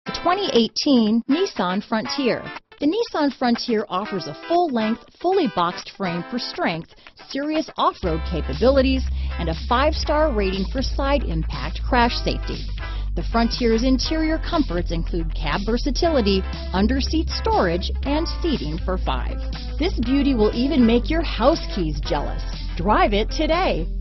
2018 Nissan Frontier. The Nissan Frontier offers a full-length, fully boxed frame for strength, serious off-road capabilities, and a 5-star rating for side impact crash safety. The Frontier's interior comforts include cab versatility, under-seat storage, and seating for 5. This beauty will even make your house keys jealous. Drive it today.